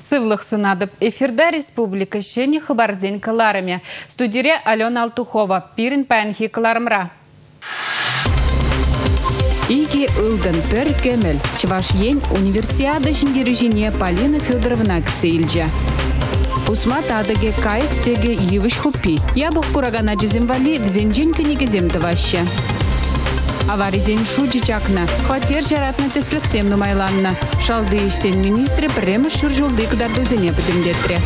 Сывлых сунадып эфирда республика шені хабарзен кыларыме. Студире Алена Алтухова, пирин пәнхи кыларымра. Иги ылдын пір кемел. Чвашьен универсиада жіндережіне Полина Федоровна кцейлджа. Усмат адыге кайық теге евіш хуппи. Ябық курагана жеземвали взенжен кінегезем тываще. Аваризен шуджи чакна. Хотер жаратна теслік семну майланна. Шалды іштен министрі премі шүржулды кыдардузене бідімдетре.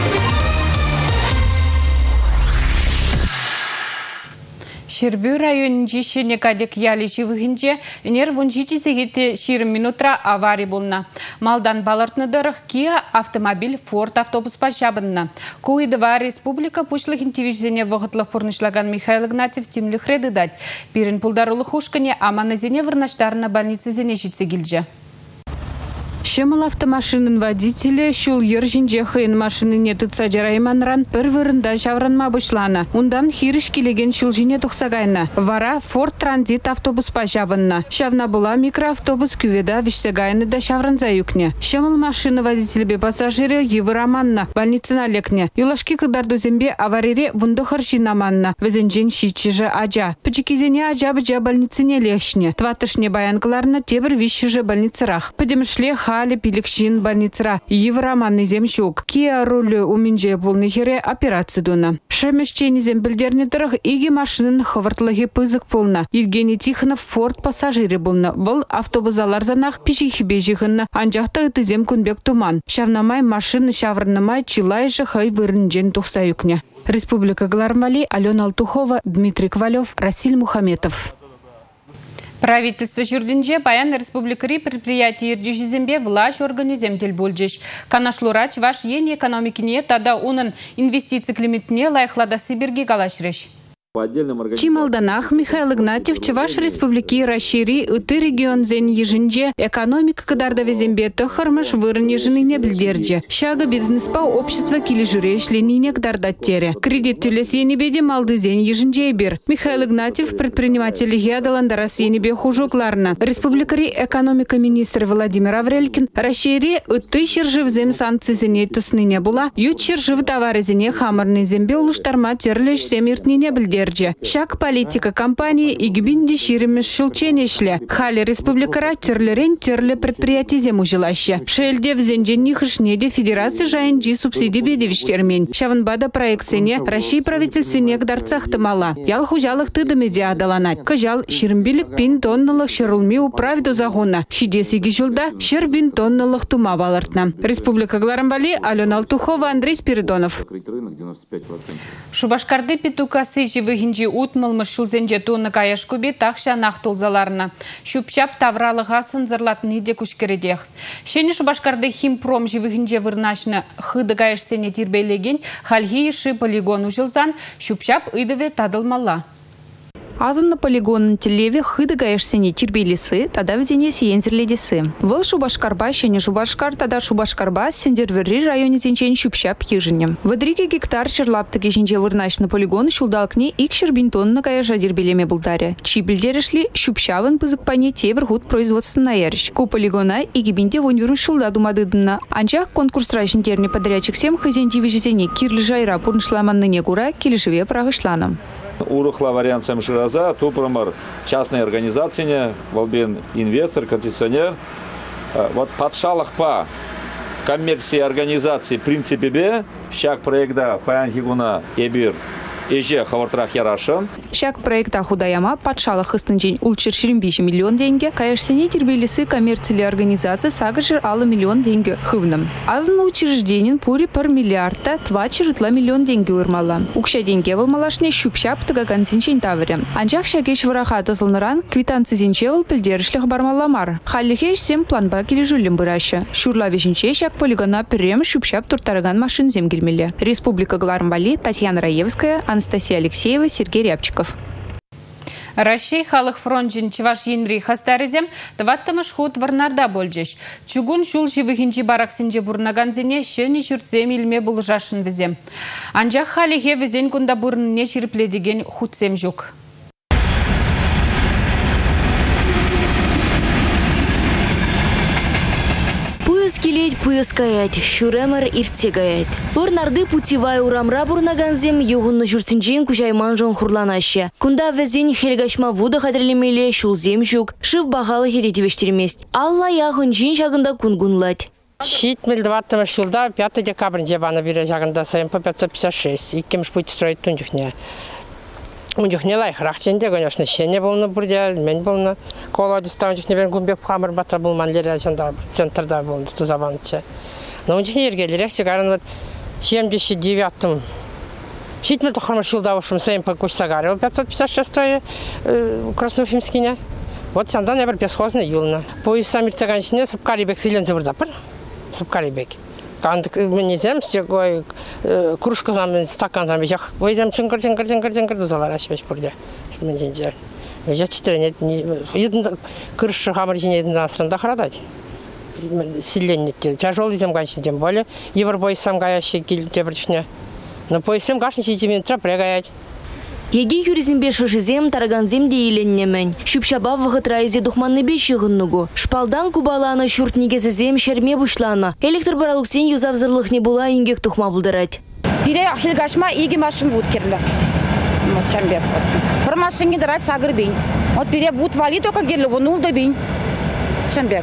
Шербю районынжи шенекадек ялиши вғынже, нер вунжичи сегеті 20 минутра аварий болна. Малдан балартныдырық Kia автомобиль Ford автобус пашабынна. Куидыва республика пушлығын тивижзене вғытлық пұрнышлаган Михаил Игнатьев тимлік редыдать. Пирин пулдарулық ушкане аманызене вырнаштарына больницы зене житсе келже. Шемал автомашинын водителі шул ержинже хыйын машиныне тытса жарайманран бір вырында шавранма бұшлана. Ундан хириш келеген шул жине тұқсагайна. Вара Ford Transit автобус пашабынна. Шавна була микроавтобус күведа вишсегайны да шавранза юкне. Шемал машины водителі пассажиры евыраманна. Больницына лекне. Юлашки кыдардузембе аварире вунды хыршинаманна. Везенжен шичижі ажа. Пычекизене ажа-быжа больницыне лешне. Тватышне баянкаларына тебір вишшіжі больницырах. Пыдемшле хали пиликшин больницара евроманный земщук. Kia рулю уминже полный хере операции дона. Шемещени зембельдернетерах иги машинын хвартлыги пызык полна. Евгений Тихонов Ford пассажиры болна. Вол автобузалар занах пишихибе жихынна. Анжақта ыты зем күнбек туман. Шавнамай машины шаврынамай чилайжы хай вырынжен тухсаюкне. Республика Глармали, Алена Алтухова, Дмитрий Ковалев, Расиль Мухаметов. Правительство Журдинже Баян Республикари предприятий Ирджизембе власть организемтель бульджиш. Канашлурач ваш ени экономикине тада унын инвестиции климатне лайхлада Сибирги галашреш. Чималданах Михаил Игнатьев Чуваш Республики расшири ыты регион зен ежинже экономика кадарда везембе тохармаш вырын ежиныне билдерже. Шага бизнеспа общество кили жюрешленине кдардаттере. Кредит тюлес енебеде малды зен ежинже бир. Михаил Игнатьев предприниматель геадаландарас енебе хужукларна. Республикари экономика министр Владимир Аврелькин расшири ыты шержив зем санкции зене тысныне була. Ют шержив товары зене хамарный зембе улыштарма терлеш семиртнине билдерже. Шак политика компании и гибинди ширимеш шулченешле. Хали республикара терлерен терле предприятие земужилаще. Шельде в зендженних шнеде федерации жайнджи субсидии бедевичтермень. Шаванбада проекцене России правительственне гдарцах тамала. Ял хужалых ты до медиа даланать. Кажал ширмбилик пин тонналых ширулми управду загона. Шидесиги жулда ширбин тонналых тума валартна. Республика Гларамбали, Алена Алтухова, Андрей Спиридонов. Шубашкарды петукасы живыгинжи утмылмыш шулзенже туны каяшкубе тахша нахтулзаларына. Шупшап тавралыға сынзырлатыны де күшкередех. Шені Шубашкарды химпром живыгинже вырнашны хыды каяшсене тирбейлеген хальги иши полигон ужылзан шупшап ыдыве тадылмалла. Азын на полигонын телеве хыды гаешсене тирбейлесі, тада вдене сиензерледесі. Выл Шубашкарба, шене Шубашкар, тада Шубашкарба, сендерверри районе зенчен шупшап ежине. Вадриге гектар шерлаптыге жинже вырнаш на полигон шулдалкне ик шербинтон на гаяжа дирбелеме булдаре. Чибельдерешли шупшавын пызыкпане тебір худ производство на ярыш. Ку полигона и гибинте вонверм шулда думадыдына. Анчах конкурс райшинтерне подрядчик сем хазенди вижезене кирлі жайра пурншламанны негура келешеве прағышланым. Урухла вариант самшираза, тупрамар частные организации, волбен инвестор, концессионер. Вот подшалах по коммерции организации в принципе бе, щак проекта паянхигуна эбир. Эже хавартрах ярашын. Шак проекта худаяма подшалах истынчен улчыр 25 миллион деньги, каяшсене тербелесі коммерциялы организации сагажыр алы миллион деньги хывным. Азын учрежденин пури пар миллиардта 2 миллион деньги урмалан. Укша деньги вылмалашне шупшап тыгаган зинчен тавыры. Анчах шагеш вараха тозылныран квитанцы зинчевыл пілдерішліх бармаламар. Халлихеш сем планба кележулем бұрашы. Шурла вешінче шак полигона прем шупшап туртараган машин земгельмеле. Республика Гларамбали, Татьяна Раевская, Анастасия Алексеева, Сергей Рябчиков. Россия халық фронтжин чеваш енри хастарызем таваттамыш худ варнарда болжеш. Чугун шул живыхинчи бараксинче бурнаганзене шені жүртзем илме бұл жашын візем. Анжақ халихе візен күнда бурнне ширпледеген худсем жүк. каят, шуремер иртсе гаят. Орнарды путевай урамра бурнаганзем югунны жүрсінжен күжайман жон хурланашы. Кунда везен хелгашма вуда қадірлемеле шулзем жүк, шыв бағалы херетівештермест. Алла яғын жин жағында күнгунлать. Щитмель 20 жылда 5 декабрінде бана бере жағында СМП 556. Иккемш путь строить тундюхне. Ундюхне лайхрах ченде, конечно, щене болны бурдя, мен болны. Колодистан ундюхне бен гумбек хамыр батыр болман лере центрда болны тузабанче. Но ундюхне ергелерек сигаран вот 79-м. Щитмель тухармы жылда ушым СМП кучсагаре 556 Красноуфимскине. Вот сандан ябір бесхозны юлна. Поезд самирцаганшыне сыпкарибек сыйлензе бурдапыр. Сыпкарибек. Кандык менезем, стегой кружка замен, стакан замен, я возьмем чингар дузалар ашмеш бурдя. Мененже. Я 4 нет, един крыша хамаржине един засрында храдать. Силенне тяжелый зем ганшин, тем более Европоезд сам гаящий килтебрчне. Но поезд сам гашни 7 минут прягаять. Еги юризмбе шышызем тараганзем дейленнемен. Шүпшаба вғыт райзе дұхманны бе шығыннығу. Шпалдан кубаланы шүрт негезізем шерме бұшланы. Электр баралықсен юзавзырлық не була ингек тұхма бұлдырать. Бире ахилгашма иги машин буд керлі. Чамбек. Бір машинге дырать сагыр бейн. Вот бире буд вали только керлі, он улда бейн. Чамбек.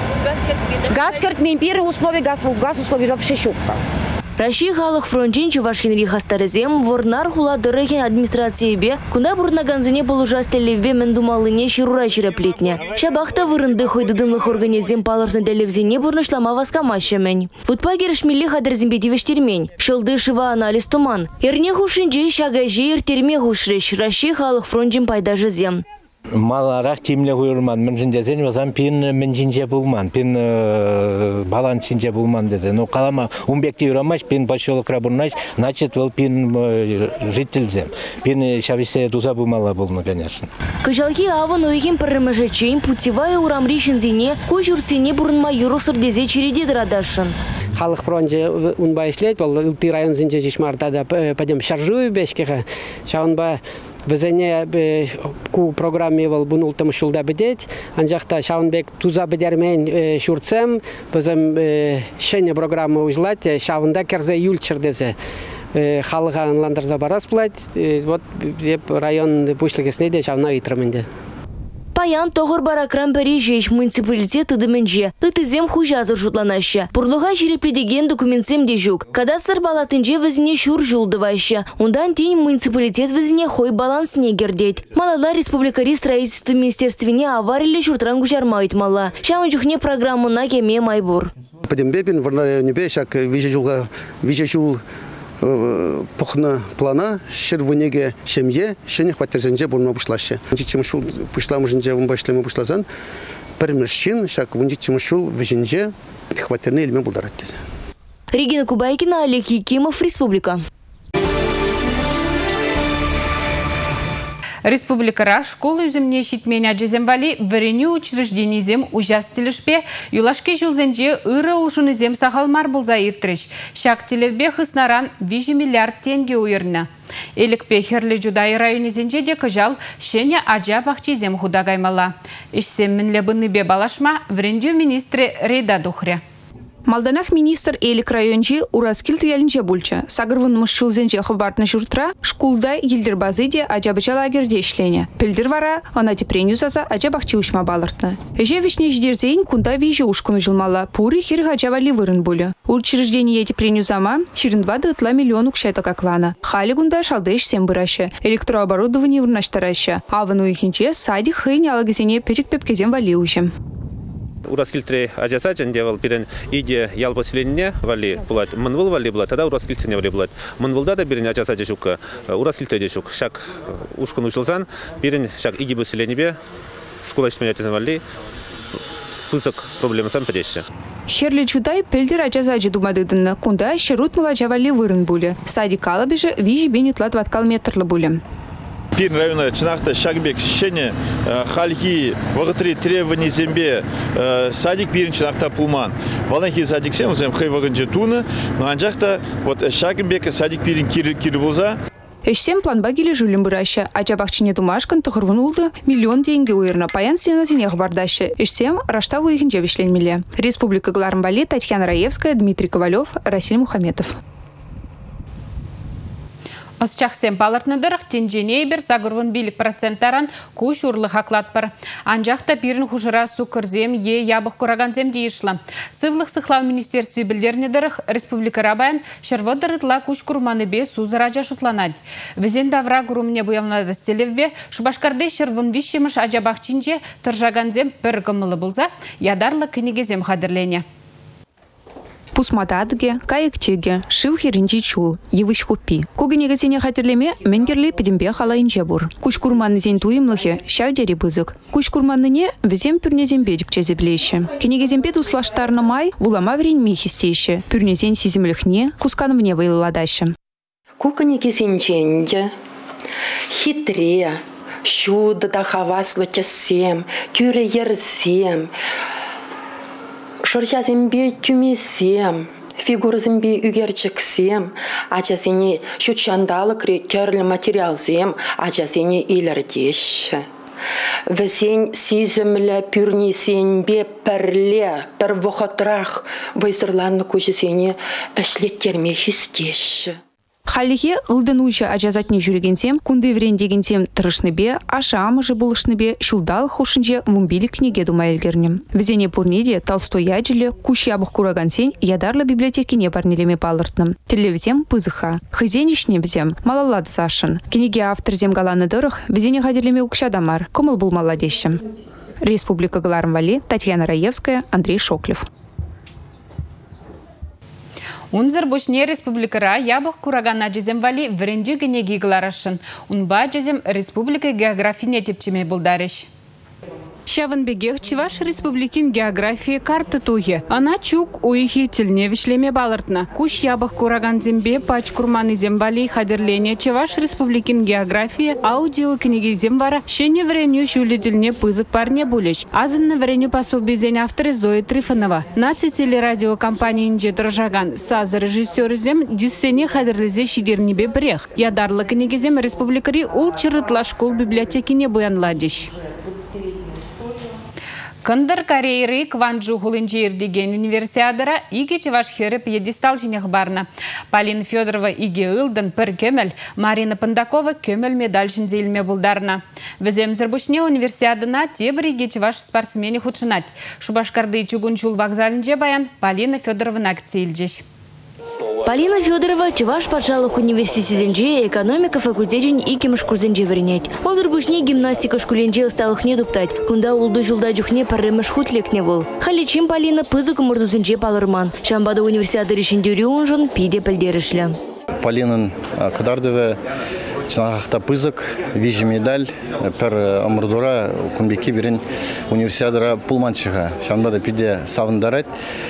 Газ кертмейн, первые условия газ условия вообще щупка. Россия халық фронтин Чувашинри хастарызем ворнар хула дырыхен администрациябе кунда бурнаганзыне полужастелевбе мендумалыне ширура чиреплетне. Шабахта вырынды хойдыдымлых организем палырны делевзене бурнышлама васкамашемен. Вутпа керешмелли хадырзембе девештермен. Шылды шыва анализ туман. Эрне хушинже шагажи иртерме хушреш. Россия халық фронтин пайдажызем. Маларах тимле хуйурман, мен жинжазен вазам пин мен жинже булман, пин баланс жинже булман дезе. Но калама умбекти юрамаш, пин поселок рабурнаш, значит вол пин жительзем. Пин шависе туза булмала булны, конечно. Кыжалки аван ойген пырымыжечейн путевая урамри шинзине, кожурцене бурынма юрусыр дезе череде дырадашын. Халық фронте унба ишлет, ол ылты район зинже жишмарда да пойдем шаржую бешкеха. Шаунба Везене ку программе вол бунул там шулда бедет, анжахта шаунбек туза бедермен шурцем, безем шене программа ужлать, шаунда керзе юльчердезе. Халыга анландарза барас плать, вот район пушлыгесне шауна итраменде. Паян тоғыр баракран Парижеш муниципалитет ыдымынже, ытызем хужазыр жұтланашы. Пұрлыға жерепледеген документсем де жүк. Кадастр балатынже візіне шур жылдывашы. Ондан тень муниципалитет візіне хой баланс негердет. Малала республикари строительство министерствіне аварили шуртран гужарма айтмала. Шамын жүхне программына кеме майбур. Падембебин варнарайонебе шак вижежул пухна плана шервунеге семье шене хватерзенже бурно бушлаще. Чимшул пушламыжынже вумбашлемы бушлазан пермершин шак вунчимшул виженже хватерне элме булдараттез. Регина Кубайкина, Олег Якимов, Республика. Республикара школы үзімне шитменя жеземвали вареню учрежденизем ужастилишпе юлашке жылзенже ыры улшынызем сахалмар болза иртреш. Шак телевбе хыснаран 5 миллиард тенге уйырны. Элікпе херлі жудай районезенже де кыжал шене ажа бақчизем худагаймала. Ишсем мінлі бұнныбе балашма врендю министрі Рейда Духре. Малданах министр Элик райончи ураскил тиялинче бульча. Сагырвын мышчулзенче хабартны журтра шкулда елдер базыде ажабыча лагерде işлене. Пилдер вара, ана тепреню саса ажабахчи ушма балыртны. Эже вишне ждерзейн кунда вижи ушкуну жылмала. Пуры хир ажавали вырын булю. Учреждение тепреню зама 22 миллион укшайта каклана. Хали гунда шалдеш сем быраща. Электрооборудование вырнаштараща. Авану ихинче садик хыйн алагесене печек пепкезем валиущем. Ураскильтре ажасачен девал пирен иде ял поселение вали булат мынвыл вали булат тогда ураскильтене вали булат мынвылда да пирен ажасаче шука ураскильте шук шак ушкун ушылсан пирен шак иде поселение школа ишменятен вали пусак проблемасан падеше. Херли чудай пельдер ажасаче думадыдынна кунда шерут мылача вали вырын буле. Садик алабеже вижи бенетлат ваткал метрлы буле. Пин района Чынахта Шагбек шене хальки вагатри требования зембе садик пирин Чынахта пулман. Валанхи садик сем хай ваганже туна, но анжахта вот Шагбек садик пирин кирбуза. Эшсем планба келе жүлім бұраща. Ачабақчыне тумашкан тұғырвын улды миллион деньги уйырна паян сеназинех бардаща. Эшсем рашта уйхинче вишленмеле. Республика Глармбали, Татьяна Раевская, Дмитрий Ковалев, Расиль Мухаметов. Осчақсен балыртныдырық тенжене бір загырвын билік проценттаран көш ұрлы хақлат бар. Анжақта бірін хұжыра су кірзем ябық күраганзем дейішлі. Сывлық сықлау министерстве білдернедірік республика рабаян шырвыдырытла көш күрманы бе сузыража шутланады. Візен давра күріміне бұялнады стелевбе шубашкарды шырвын вишеміш ажабақчинже тұржаганзем бір гымылы бұлза, ядарлы кінегезем қадырлене. Пусматадге, кайыкчеге, шив херинчи чул, евыш хупи. Когенегатене хатерлеме, менгерле педембе халайынче бур. Куш курманны зен туимлыхе, шавдери бызык. Куш курманныне візем пюрнезембе дипчезе блейші. Кенегезембе туслаштарны май, улама вреньме хистейші. Пюрнезен сиземлыхне, кусканымне вайладашы. Куканегезенченде, хитре, шуда да хаваслы чесем, тюре ерсем, шорчазембе тюмесем, фигурзембе үгерчексем, ачасене шутшандалы керлі материалзем, ачасене илердеш. Весен сиземлі пюрнесенбе пірле, пір вұқытрах, вайсырланы көшесене әшлеттерме хистеш. Халихе ылдынуйча ажазатне жүрегенсем, кунды врендегенсем тұрышныбе, ашамыжы булышныбе, шулдал хушынже мумбили книге думайлгернем. Везене пурнеде Толстой яджиле, куш ябық курагансен, ядарлы библиотекине парнелеме палыртным. Телевзем пызыха. Хызенишне взем, малалад сашын. Книге авторзем галаны дырых, везене хадерлеме укшадамар, комыл был маладещем. Республика Глармбали, Татьяна Раевская, Андрей Шоклев. Унзыр бушне республикара ябық курагана жезем вали вренді генеги гларашын. Унба жезем республика географине тепчеме булдарыш. Шавынбегех Чуваш республикин география карты туге. Ана чук уйхи тилне вишлеме балыртна. Куш ябық кураган зембе пач курманы зембали хадерлене Чуваш республикин география аудио книги зембара шене вреню шулетельне пызык парне булеш. Азынны вреню пособие зен авторы Зои Трифонова. Наци телерадиокомпании инже Дрожаган сазы режиссер зем диссене хадерлезе шидернебе брех. Ядарлы книги зем республикари ул чырытла школ библиотекине буянладиш. Кындар Корейры Кванджу Хулынжир деген универсиадара иге Чуваш херіп едистал жинех барна. Полина Федорова иге ылдын пір көмел, Марина Пындакова көмел медаль жінзейлме бұлдарна. Візем зірбушне универсиадына тебір иге Чуваш спортсмені худшынат. Шубашкарды чугунчул вокзалынже баян Полина Федоровна акцийлжеш. Полина Федорова Чуваш патшалық университетінде экономика факультетін икеміш курзенже веренет. Озыр бушне гимнастика шкуленже усталық не дуптать. Кунда улды жылда жүхне парремеш хутлекне бол. Халичим Полина пызык мұрдузынже палырман. Шамбада универсиады решендері онжын пиде пілдерішлі. Полинын кадардывы чынағақта пызык, вижі медаль, пір омырдура күнбеке берін универсиадыра пулманчыға. Шамбада пиде савындарат.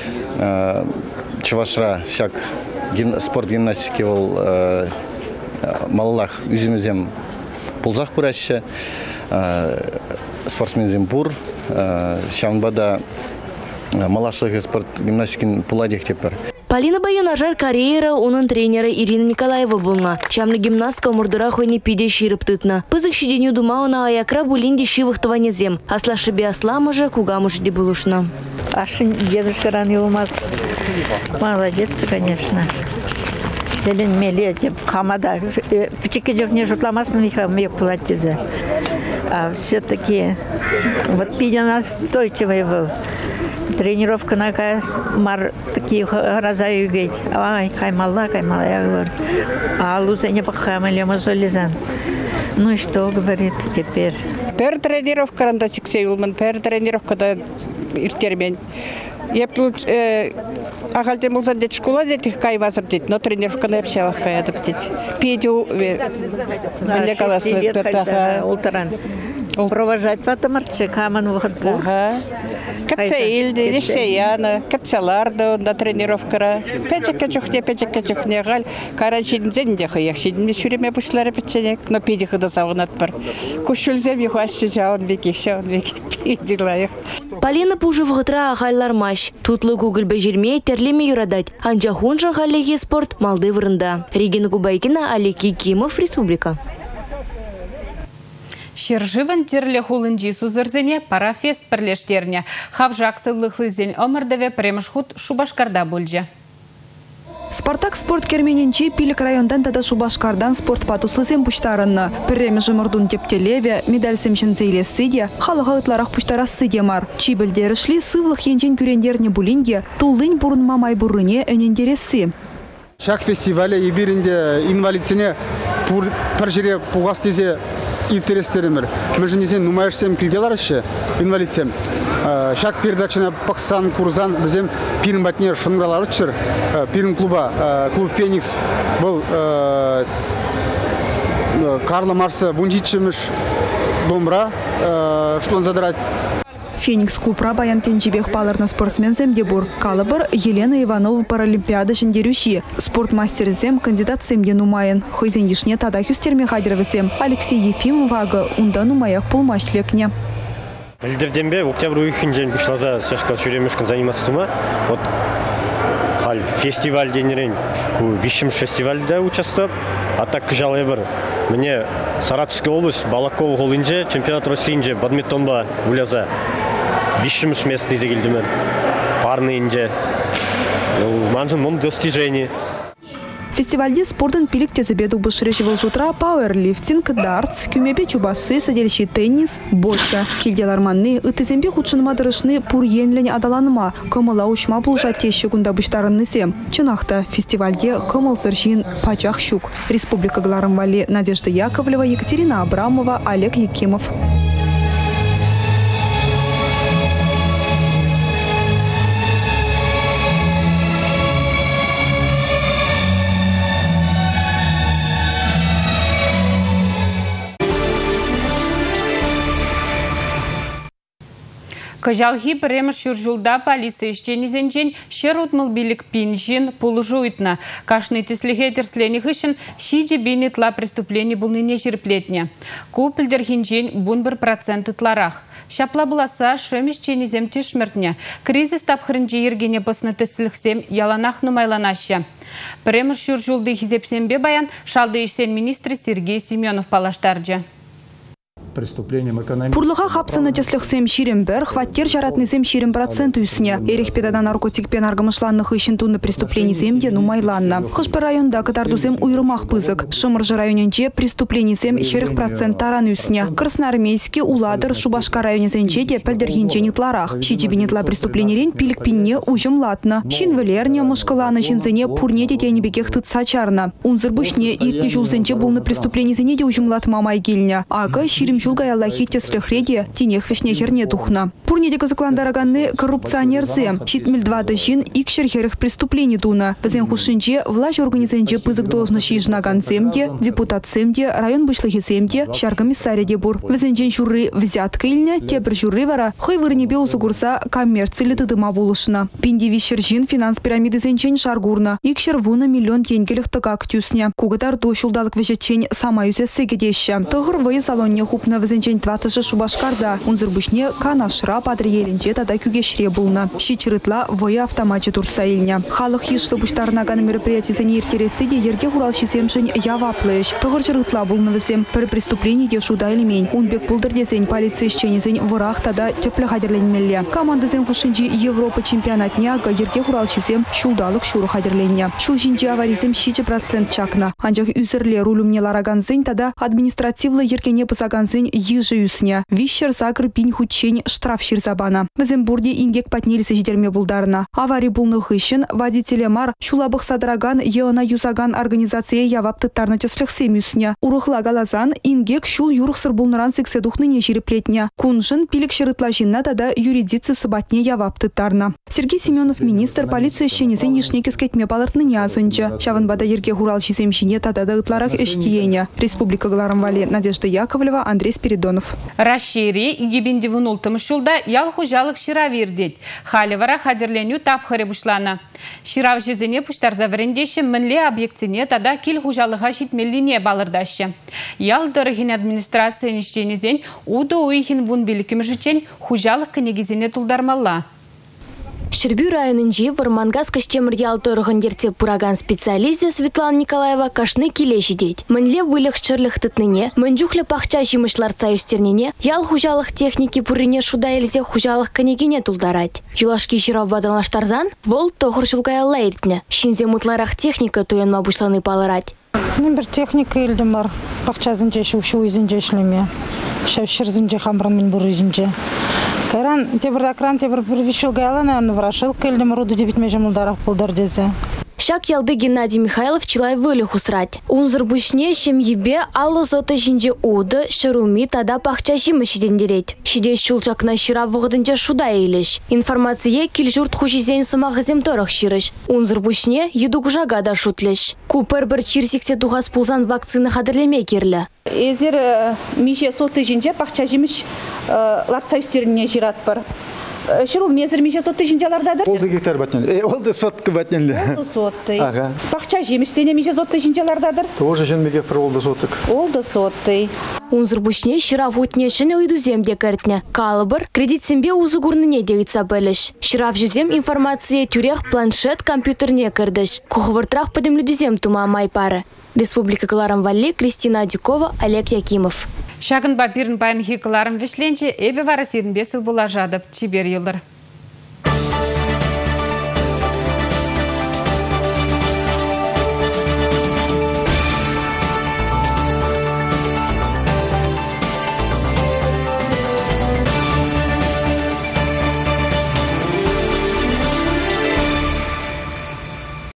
Чувашра шак спорт гимнастики ол малалах үзімізем пулзақ бұрашы, спортсмензем бұр, шамбада малашлығы спорт гимнастикин пуладек тепір. Полина Баюнажар Кореера, onun тренері Ирина Николаева болна. Шамны гимнастка мұрдыра хойне пиде ширып тытна. Пызык шиденю думауна аякра булинде шивықтыване зем. Асла шыбе асламыжа кугамыш де булушна. Ашын дедушка ран елмаз. Молодец, конечно. Делин меле деп хамада. Пичеке жоқ не жутламасын мек платьезе. А все-таки вот пиде настойчивый был. Тренировка на мар такие гроза югеть. Ай, каймала, я говорю. А луза не похамали, мазолизан. Ну и что говорит теперь? Пер тренировка ранда сиксейлман, пер тренировка да иртермен. Я тут ахальте мулзан дет школа дет кайвазар дет, но тренировка на общавах кая адаптить. Педю, мне колосу, ултаран. Провожать ватамарчы, каман выходку. Ага. Катсаилды, Лешсеяна, Катсаларда на тренировкара. Печек чухне галь. Карачин зендеха яхшин. Мне шуреме пушлары печенек, но пидиха да завнат пар. Кушульзем юхашчы жаун веки, пидилаях. Полина Пужевгытра ағайлармаш. Тутлы Google бәжірмей терлеме юрадать. Анжа хунжан халлеги спорт малды вырында. Регина Губайкина, Олег Якимов, Республика. Шержыван терле хулынжи сузырзене парафест пірлештерне. Хавжақсы лықлызен омырдаве премшхут Шубашкарда бөлже. Спартак спорт кермененче Пилік райондан тада Шубашкардан спорт патуслызен пуштарынны. Пірремі жымырдун тептелеве, медаль семшін зейлесіде, халыға ытларақ пуштарасыде мар. Чибілдерішли сывлық енжен күрендеріне бұлінге, тулдың бұрын мамай бұрыне өнендересі. Шак фестивалі ебірінде инвалидсіне пір жере пуғастезе интерестерімір. Мүжінезен нумайышсем күлгелар іші, инвалидсем. Шак передачына пақсан курзан бізем пирім бәтіне шынғалар үшір. Пирім клуба, клуб Феникс бұл Карла Марса бұнжитшіміш домбыра, шылын задырат. Феникс клубра баян тенчебех паларна спортсмен земдебур. Калабыр Елена Иванова паралимпиада жендерющи. Спортмастер зем кандидат земде нумайын. Хойзен ешне тада хюстерме хадировызем. Алексей Ефимовага унда нумаях полмашлекне. Лидерденбе октябрь уйхинжен бушлаза сашкал шуремешкан заниматься тума. Вот халь фестиваль денерен вишим фестивальда участвовал. А так жалый бір. Мне Саратовская область, Балакова голынже, чемпионат России бадминтонба уляза. Вишимш место изегилдимен. Парный инже. Манжын мон достижение. Фестивальде спортын пилік тезебеду бышырешевал жутра пауэрлифтинг, дартс, кюмепе чубасы, садельщий теннис, боча. Килделарманны, ытызембе худшынма дырышны пур енлен адаланыма, кымыла учма булжа тещі күнда бұштарыннысем. Чынақта фестивальде кымыл сыршин пачах щук. Республика Гларымвали, Надежда Яковлева, Екатерина Абрамова, Олег Якимов. Кажалхи премш шуржулда полиция ищенизенчен шерутмыл билик пинжин полужуйтна. Кашны тислихе терслених ишин шиде бинитла преступлений булныне жерплетня. Купильдер хинжен бунбір процент итларах. Шапла буласа шемиш ченизем тишмертня. Кризис тапхрынже ергене посны тислихсем яланах нумайланаща. Премш шуржулды хизепсембе баян шалды ишсен министр Сергей Семенов палаштарджа. Преступлением экономики. Пурлыға хапсыны тесліқсем ширим бір, хваттер жаратнызем ширим процент үсіне. Эрих педада наркотикпен аргымышланнық ишін туны преступлениземде нумайланна. Хышпы районда катардузем уйрымақ пызык. Шымыржы районенче преступленизем херих процент таран үсіне. Красноармейский уладыр Шубашка районезенче де пәлдерхинчен итларах. Шитебенетла преступленерен пилік пинне ужым латна. Шин вілерне мұшқыланы шинзене пурне детенебекех тытса чарна. Унзыр бушне иртне жулзенче болны преступленизене де ужым латма майгеліне. Ага ширим Чулгай Аллахи теслехреде тенех вешнехерне тухна. Пурнеде казакландараганны коррупционерзе. Щитмель 2 дыжин икшер херых преступлений туна. Вазен хушинче власть организенче пызык должности жнаган земде, депутат земде, район бышлыхи земде, шаркомиссария дебур. Вазенчен журы взятка ильня, тебр журы вара, хой вырнебе усугурса коммерцили тыдыма волышна. Пинди вишержин финанс пирамиды зенчен шаргурна. Икшер вуна миллион тенгелих тыгак тюсня. Кугатар дошулдалык вежечен сама юзесе гедеща. Тыгыр вай салонне хупна вазенчен 20 Шубашкарда. Унзырбышне канашра падриеленче тада күгешре булна. Щичырытла вая автоматче турца ильня. Халық ешлы буштарнаган мероприятие зенертересі де ерге хуралши земшін яваплыш. Тыгыр жырытла булна вазем. Пір преступление де шуда илмень. Унбек пулдырдезен полиция ищенезен вырах тада теплі хадерленмелле. Команда зен хушинчи Европа чемпионатняга ерге хуралши зем шулдалық шуру хадерленне. Шулжинчи аваризем 6% чакна. Анжақ үзірле рулюмне лараган зен тада административлы ергене пысаган зен ежи үсіне. Вишер загр пин хучень штраф ширзабана. Візем бурде ингек патнелесі житерме булдарна. Аварий булных ишін водителе мар шулабық садраган елана юзаган организация явап тыттарны тесліхсем үсіне. Урухла галазан ингек шул юрықсыр булныран секседухны не жиреплетне. Кунжын пилік шырытла жинна тада юридицы сыбатне явап тыттарна. Сергей Семенов министр полиция щенезен ешнеке скетме балыртны не азынчы. Чаванбада ерге хурал жизем жине тада дытларах эштиене. Республика Гларымвали, Надежда Яковлева, Андрей Олесь Передонов. Расшири игибинди вунултымыш жылда ял хужалық шира вердет. Халі вара хадерленю тапхыры бушлана. Ширав жезіне пуштарза віріндеші мінле объектіне тада кел хужалыға жетмеліне балырдашы. Ял дырығын администрация нишченезен уды уйхин вун білікім жычен хужалық кінегізіне тұлдармалла. Шербю районынжи Вармангас каштемір ялты ұрғындерте пураган специалисты Светлана Николаева кашны келеші дейд. Мінле вылық шырлық тытныне, мінжухлі пақча жимышлар цаюстернене, ял хужалық техники пурине шуда елзе хужалық канегене тулдарать. Юлашки жирав бадалаштарзан, вол тоғыр жылгая лайртне. Шинзе мұтларақ техника туянма бушланы палырать. Бір техника елдім бар, пақча зінжеші, ұшы өзінже шлеме. Шәвшір зінже хамбран мен бұры зінже. Кайран тебір акран тебір бір вишіл гайлана, врашыл көлдім руду дебітме жамылдарақ болдар дезе. Шак ялды Геннадий Михайлов чилай вылы хусрать. Унзыр бушне шемьебе аллы зоты жинже уды, шырулми тада пахча жимы шидендерет. Шиде шулчакна шира вғыдынча шуда ейліш. Информация килжурт хушизен сымағызем торық ширыш. Унзыр бушне едуг жагада шутлеш. Купер бір чирсиксе туғас пулзан вакцины хадырлеме керлі. Эзер миже соты жинже пахча жимыш ларца үстеріне жират бар. Шырул мезір миже соты жинжалардадыр? Олды гектар батнен. Олды сотты батнен. Олды сотты. Пахча жеміштене миже соты жинжалардадыр? Тоже жен гектар олды соттык. Олды сотты. Унзыр бушне ширав утнешіне уйду земде кәртіне. Калыбыр кредит сембе узы гурныне дегітса бәліш. Ширав жезем информация тюрех планшет компьютерне кірдіш. Кухывыртрах подемлюдізем тума май пары. Республика Галарам Валли, Кристина Дюкова, Олег Якимов. Шагын бапирын байын хикаларым вешленче, эбе вара сирін бесі бұла жадып, чибер елдір.